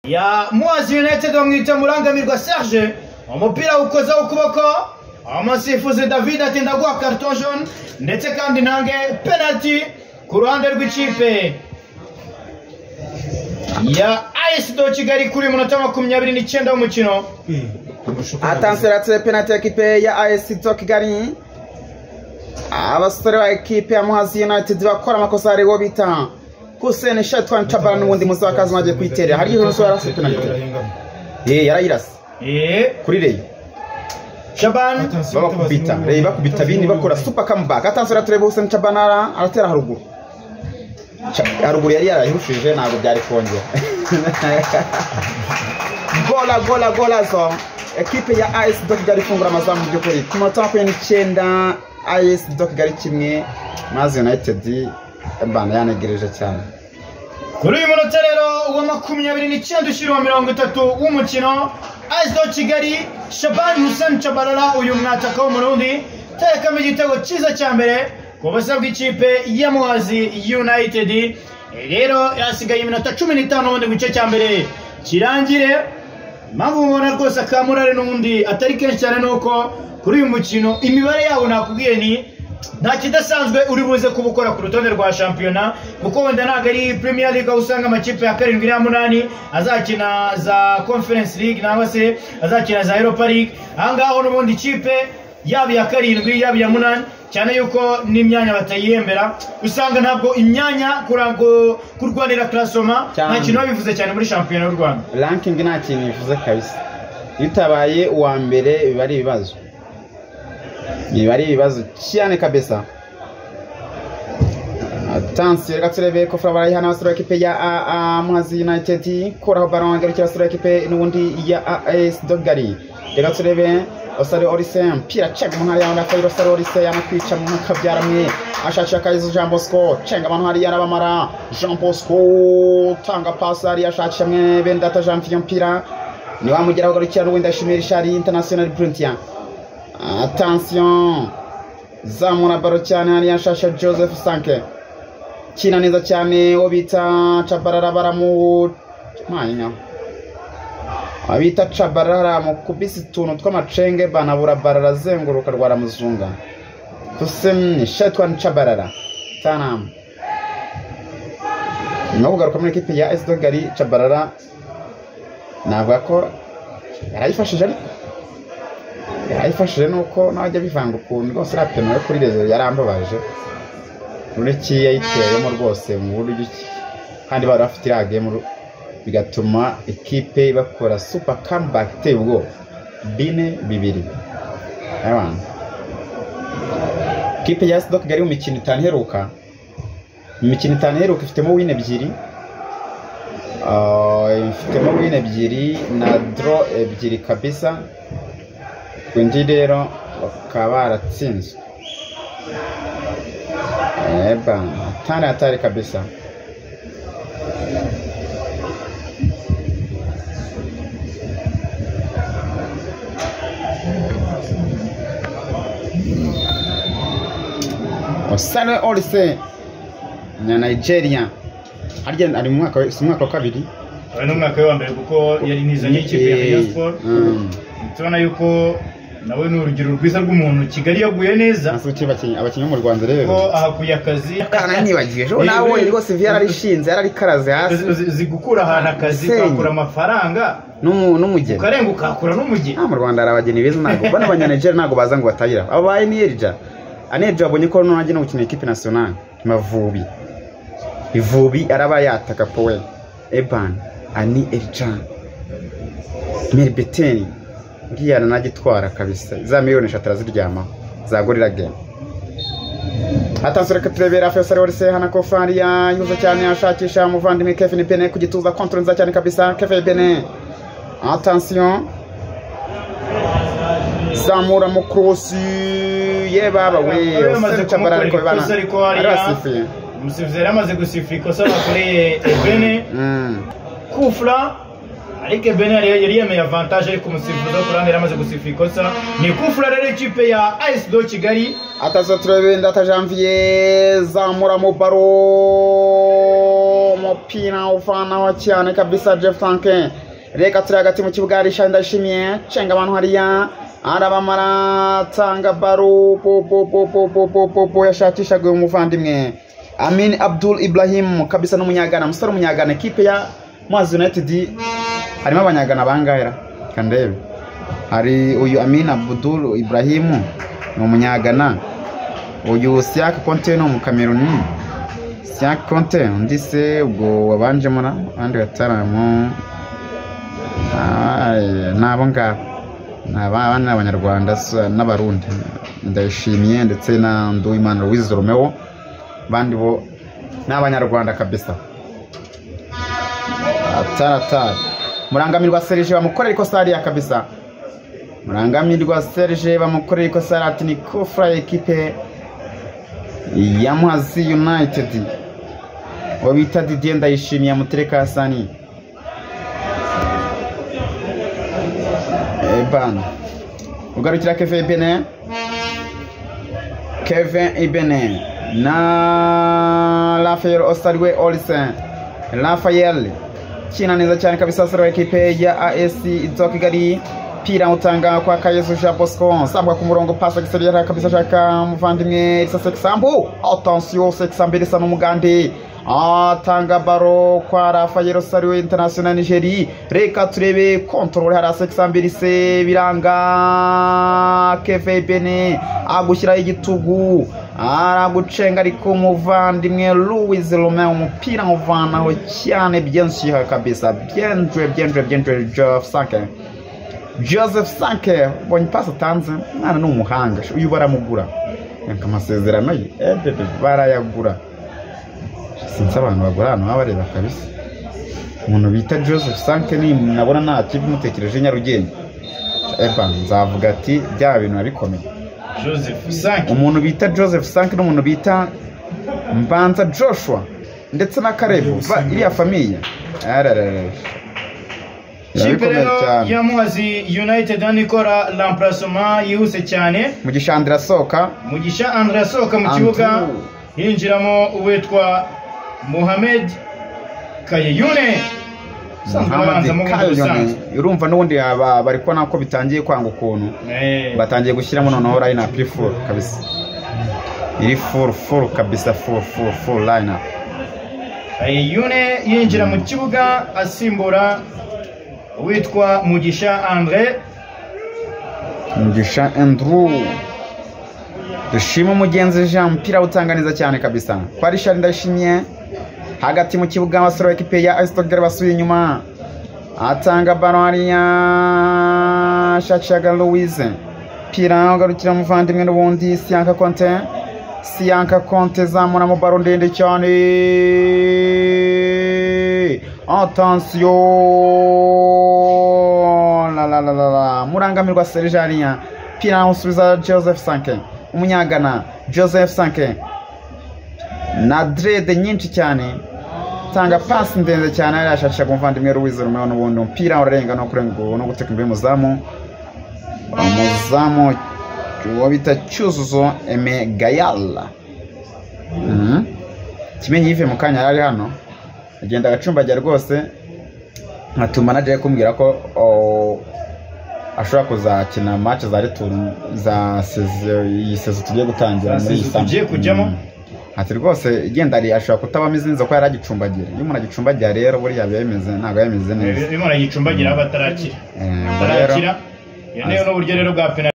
ya Muhazi United bamwita Murangamirwa Serge, umupira ukoza ukuboko, amasifuzi David atinda guha carton jaune ndetse kandi nange penalty ku ruhande rw'ikipe ya AS do Kigali kuri munota 29 w'umukino. Attention la penalty equipe ya AS do Kigali. Abasore ba equipe ya Muhazi United bakora amakosa ariho bita Hussein Shatwan Chabara n'ubundi muzi wakazi maje kwiterera hari ibintu sora penalty. Yarayirasa. Kuri Rey. Shaban bakubita Rey bakubita bindi bakora super comeback. Attention la Hussein Chabana aratera haruguru. Haruguru yari yarahirushije ntabwo byari kongera. Gola so equipe ya AS do Kigali ifungura amazamu byo kuri ku munota 29 AS do Kigali kimwe Muhazi United bana yanegereje cyane kuri uyu munota rero wa 29 ushirwa 30 w'umukino. AS do Kigali Shaban Hussein Chabalala uyu mwataka w'umurundi terekamo igitego cyiza cya mbere ku basabwa ikipe ya Muhazi United. Rero yasigaye iminota 15 wundi gice cya mbere kirangire. Mpamvu mbona rwose akamurare n'undi atari kenshi cyane nuko kuri uyu mukino imibare yabo nakubwiye ni nta kidasanzwe uri buze kubukora ku rutonde rwa shampiyona, kuko wenda ntabwo ari Premier League aho usanga amakipe ya 7 na 8 azakina za Conference League nangwa se azakina za Europa League. Ahangaho n'ubundi ikipe yaba ya 7 yaba ya 8 cyane yuko n'imyanya batayihembera usanga ntabwo imyanya kurwanira klasoma nta kintu babivuze cyane muri shampiyona y'u Rwanda. Ranking nta kintu bivuze kabisa. Yitabaye uwa mbere biba ari ibibazo cyane kabisa. Attention gaturebe ko Fabara yana wasura equipe ya Muhazi United koraho baron garukira wasura equipe n'ubundi ya AS do Kigali. Reka turebe Osare Orise mpira chenga mu hari yana Fayiro Osare Orise yana kwica mu kabyaramwe ashakira Kaizo Jean Bosco chenga abantu hari yana bamara Jean Bosco tanga pass ari ashakira mwe Bendata Jean mpira ni wamugeraho garukira n'ubundi Ashimira Shari International Bruntian. Attention zamura baro cyane hari yashasha Joseph Sanke kina neza cyane obita Chabarara baramu manya abita Chabarara mu kubisi tuntu tw'amacenge banabura barara zenguruka rwara muzunga Hussein Shatwan Chabarara tanam no kugaruka muri equipe ya AS do Kigali. Chabarara navuga ko yarayifashije ayifashije nuko najya bivanga ukuntu rwose rapeno yo kuri rezo yarambabaje ureki yayiteyemo rwose mu buryo kandi bari bafite irage mu bigatuma equipe bakora super comeback tebwo bine bibiri. Abana equipe ya AS do Kigali mu mikino 5 heruka ifitemo win ebyiri na draw ebyiri kabisa. Kundi rero bakaba baratsinzwe atari kabisa. Osare Orise na Nigeria harya ari mu mwaka wa kabiri n'umwaka wa mbere kuko yari nizanye ikipe ya Rayon Sport. Tubona yuko nawe n'urugero rwiza rw'umuntu Kigali yaguye neza abakinnyi mu Rwanda rero ko ahakuye akazi kana nibagiye jo nawe rwose Viera arishinze yararikaraze hasi zigukura ahantu akazi kakura amafaranga n'umugeni ukarenga ukakura n'umugeni. Mu Rwanda arabageni beza ntago bana abanyanigeria ntago baza ngo batayira abaye ni Elja Anejo abonye ko none no gukina equipe nationale Ivubi araba yataka powe Eban ani Elja Merbeteni ngiyana nagitwara kabisa za miliyoni 3 ziryama zagurira game. Attention reka turebera Faisal Orise hana ko Faria yuzo cyane ashakisha muvandimwe Kevin Bene kugituza control nza cyane kabisa. Kevin Bene attention zamura mu cross ye baba we Chabarara ariko bana arasifuye umusivizera amaze gusifira ikosa bakoreye Bene kufra ariko Bene yari yemeye avantage ariko umusifuzi kurande yaramaze gusifira ikosa ni kufra rero ikipe ya AS do Kigali. Atazo turebe Ndata Janvier zamura mu baro umupira uvanaho cyane kabisa Jeff Franke. Reka turi hagati mu kibuga Richard Ndayishimiye cenga abantu hariya arabamara tanga baro po yashakishaga umuvandimwe Amin Abdul Ibrahim kabisa n'umunyagana musore umunyagana equipe ya Muhazi United harimo abanyagana bangahera kandebe hari uyu Amin Abdul Ibrahim n'umunyagana uyu Siak Conte no mu Cameroon Siak Conte undi se ubwo wabanje mura abandi bataramo nabo ngabo n'abana abanyarwanda n'abarundi Ndayishimiye ndetse na Nduwimana Louise Romeo bandi bo n'abanyarwanda kabisa atara Murangamirwa Serge bamukorera ikosa hariya kabisa Murangamirwa Serge bamukorera ikosa ati ni kufra equipe ya Muhazi United wabita Didier Ndayishimiye Mutereka Hasani Eban ugarukira Kevin Ibene na Rafael Osariwe Olsen Rafael kina neza cyane kabisa sura equipe ya AS Kigali pira utanga kwa Kayesu Jean Bosco sambwa ku murongo passa giseriya kabisa shaka muvandimwe Sasa Sambu attention Sexambere sana umugande atanga baro kwa Rafael Osariwe International Nigeria reka turebe control hari Sexambere se biranga KVBN agushyira igitugu aragucenga ariko muvandimwe Louise Romeo umupira uvanaho cyane byenshi kabisa bien Joseph Sanke bonye pasa tanze mwana n'umuhanga uyu baramugura yanka amasezerano ye barayagura sinzi abantu bagura hano abareba kabisa umuntu bita Joseph Sanke ni nabona nta kibi mutekereje Nyarugenge nzavuga ati bya bintu nabikomeye Joseph Sanke umuntu bita Joseph Sanke n'umuntu bita Mbanza Joshua ndetse na Karebu iriya famille Kipe ya Muhazi United anikora l'emplacement yihuse cyane Mugisha Andrea Soka mu kibuga yinjiramo uwitwa Mohamed Kayeyune urumva n'ubundi bari ko nako bitangiye kwanga ukuntu batangiye gushyiramo noneho line up full kabisa iri full kabisa full line up Kayeyune yinjira mu kibuga asimbura witwa Mugisha Andrew dushima umugenzi Jean mpira utanganiza cyane kabisa kwa Richard Ndayishimiye hagati mu kibuga abasore equipe ya AS Kigali basuye inyuma atanga ballon hariya Shachaga Louise pira agarukira muvandimwe n'ubundi Sianka Conte zamura mu ballon ndende cyane attention la Murangamirwa Serge hariya pira usubiza Joseph Sanke umunyagana Joseph Sanke na dread nyinshi cyane tanga pass ndende cyane arashakisha kumuvandimwe Louise Romeo n'ubundi umupira urarenga no kurengo no guteka imbere muzamu wabita Cyuzuzo Aime Gayala kimenye yive mu kanya ari hano agenda agacumbagira rwose nkatuma naje kumbwira ko ashobora kuzakina match za retour za sezo tugiye gutangira muri tugiye kujyamo ati rwose igenda ari ashobora kutabamo izinzo ko yaragicumbagira iyo umuntu agicumbagira rero buri yabe yemeze ntago yemeze neza iyo umuntu agicumbagira batarakira yene no buryo rero bwa